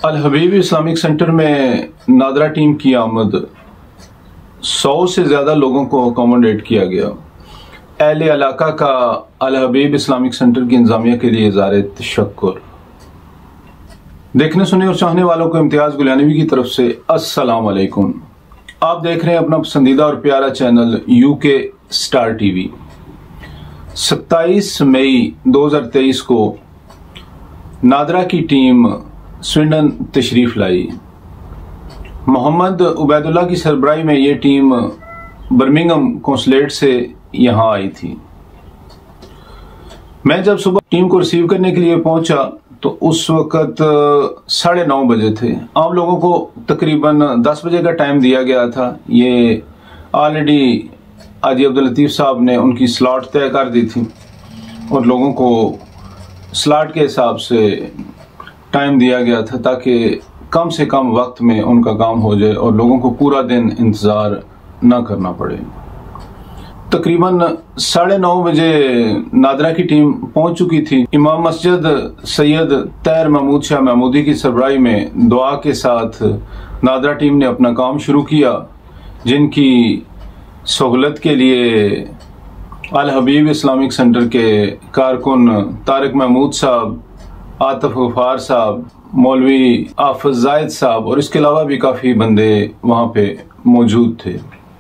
अल हबीब Islamic centre में NADRA team की आमद 100 से ज़्यादा लोगों को अकोमोडेट किया गया। अहले इलाका का अल हबीब इस्लामिक सेंटर की इंतजामिया के लिए इज़हार तशक्कुर। देखने सुनने और चाहने वालों को इम्तियाज़ गुलानवी की तरफ से अस्सलाम वालेकुम। आप देख रहे हैं अपना पसंदीदा और प्यारा चैनल यूके स्टार टीवी। 27 मई 2023 को नादरा की टीम स्वीडन तशरीफ लाई। मोहम्मद उबैदुल्ला की सरबराही में ये टीम बर्मिंघम कौंसलेट से यहाँ आई थी। मैं जब सुबह टीम को रिसीव करने के लिए पहुंचा तो उस वक्त 9:30 बजे थे। आम लोगों को तकरीबन 10 बजे का टाइम दिया गया था। ये ऑलरेडी हाजी अब्दुल लतीफ साहब ने उनकी स्लॉट तय कर दी थी और लोगों को स्लॉट के हिसाब से टाइम दिया गया था ताकि कम से कम वक्त में उनका काम हो जाए और लोगों को पूरा दिन इंतज़ार ना करना पड़े। तकरीबन 9:30 बजे नादरा की टीम पहुंच चुकी थी। इमाम मस्जिद सैयद तैर महमूद शाह महमूदी की सरबराही में दुआ के साथ नादरा टीम ने अपना काम शुरू किया, जिनकी सहूलत के लिए अल हबीब इस्लामिक सेंटर के कारकुन तारिक महमूद साहब, आतिफ गफार साहब, मौलवी आफिज जायद साहब और इसके अलावा भी काफ़ी बंदे वहाँ पे मौजूद थे।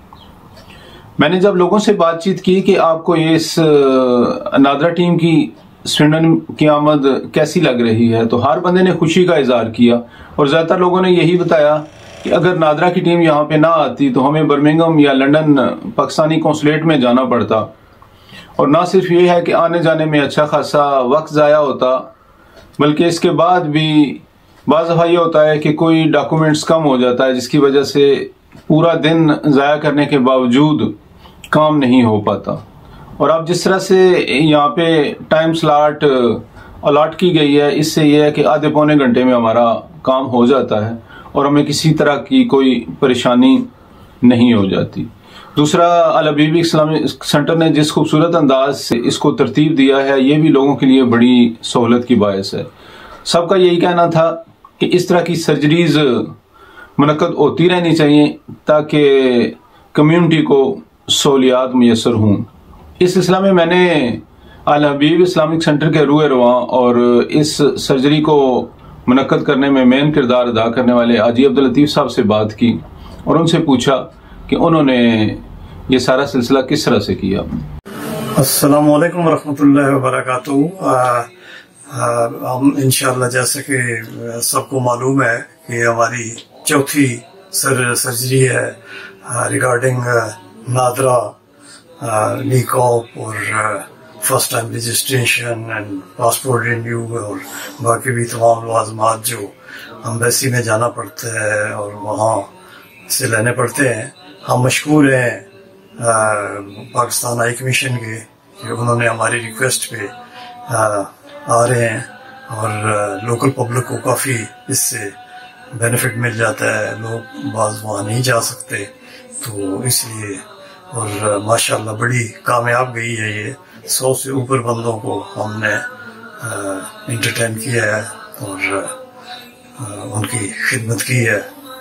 मैंने जब लोगों से बातचीत की कि आपको ये इस नादरा टीम की स्वीडन की आमद कैसी लग रही है, तो हर बंदे ने खुशी का इजहार किया और ज़्यादातर लोगों ने यही बताया कि अगर नादरा की टीम यहाँ पे ना आती तो हमें बर्मिंघम या लंदन पाकिस्तानी कौंसलेट में जाना पड़ता, और ना सिर्फ ये है कि आने जाने में अच्छा खासा वक्त ज़ाया होता, बल्कि इसके बाद भी बाज़ दफ़ा ये होता है कि कोई डॉक्यूमेंट्स कम हो जाता है, जिसकी वजह से पूरा दिन ज़ाया करने के बावजूद काम नहीं हो पाता। और अब जिस तरह से यहाँ पे टाइम स्लॉट अलॉट की गई है, इससे यह है कि आधे पौने घंटे में हमारा काम हो जाता है और हमें किसी तरह की कोई परेशानी नहीं हो जाती। दूसरा, अल हबीब इस्लामिक सेंटर ने जिस खूबसूरत अंदाज से इसको तरतीब दिया है, ये भी लोगों के लिए बड़ी सहूलत की बायस है। सबका यही कहना था कि इस तरह की सर्जरीज मुनक्कद होती रहनी चाहिए ताकि कम्युनिटी को सहूलियात मुयसर हों। इस सिलसिले में मैंने अल हबीब इस्लामिक सेंटर के रूए रवां और इस सर्जरी को मुनक्कद करने में मेन किरदार अदा करने वाले हाजी अब्दुल लतीफ साहब से बात की और उनसे पूछा कि उन्होंने ये सारा सिलसिला किस तरह से किया। अस्सलाम वालेकुम रहमतुल्लाहि व बरकातहू। हम इंशाअल्लाह, जैसे कि सबको मालूम है कि हमारी चौथी सर्जरी है रिगार्डिंग नादरा नीकॉप और first time registration and passport renew और बाकी भी तमाम लाज़िमात जो एम्बेसी में जाना पड़ता है और वहाँ से लेने पड़ते हैं। हम मशकूर हैं पाकिस्तान हाई कमीशन के कि उन्होंने हमारी रिक्वेस्ट पे आ रहे हैं और लोकल पब्लिक को काफ़ी इससे बेनिफिट मिल जाता है। लोग बाज़ वहाँ नहीं जा सकते, तो इसलिए और माशाल्लाह बड़ी कामयाब गई है ये। 100 से ऊपर बंदों को हमने इंटरटेन किया है और उनकी खिदमत की है।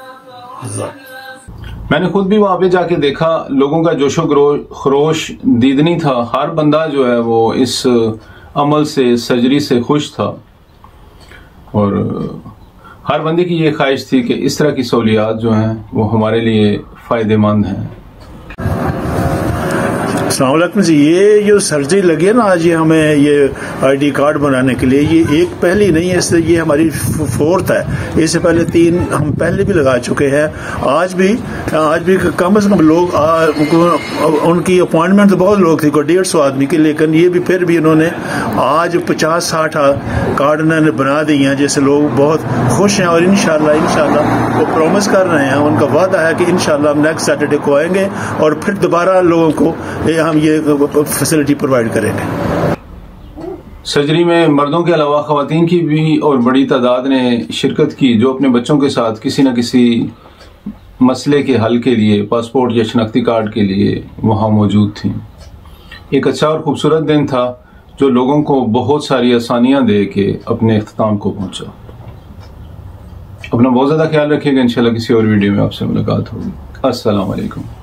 मैंने खुद भी वहां पे जाके देखा, लोगों का जोशो खरोश दीदनी था। हर बंदा जो है वो इस अमल से, सर्जरी से खुश था और हर बंदे की ये ख्वाहिश थी कि इस तरह की सहूलियात जो हैं वो हमारे लिए फ़ायदेमंद हैं। अस्सलामुअलैकुम जी, ये जो सर्जरी लगी है ना आज, ये हमें ये आईडी कार्ड बनाने के लिए, ये एक पहली नहीं है, इससे ये हमारी 4th है। इससे पहले 3 हम पहले भी लगा चुके हैं। आज भी कम से कम लोग उनकी अपॉइंटमेंट तो बहुत लोग थे, कोई 150 आदमी की, लेकिन ये भी फिर भी उन्होंने आज 50-60 कार्ड उन्होंने बना दिए हैं, जैसे लोग बहुत खुश हैं। और इंशाल्लाह वो प्रॉमिस कर रहे हैं, उनका वादा है कि इंशाल्लाह हम नेक्स्ट सैटरडे को आएंगे और फिर दोबारा लोगों को हम ये फैसिलिटी प्रोवाइड करेंगे। सर्जरी में मर्दों के अलावा ख़वातीन की भी और बड़ी तादाद ने शिरकत की, जो अपने बच्चों के साथ किसी न किसी मसले के हल के लिए, पासपोर्ट या शनाख्ती कार्ड के लिए वहाँ मौजूद थी। एक अच्छा और ख़ूबसूरत दिन था जो लोगों को बहुत सारी आसानियाँ दे के अपने इख्तिताम को पहुँचा। अपना बहुत ज़्यादा ख्याल रखिएगा। इंशाल्लाह किसी और वीडियो में आपसे मुलाकात होगी। अस्सलाम वालेकुम।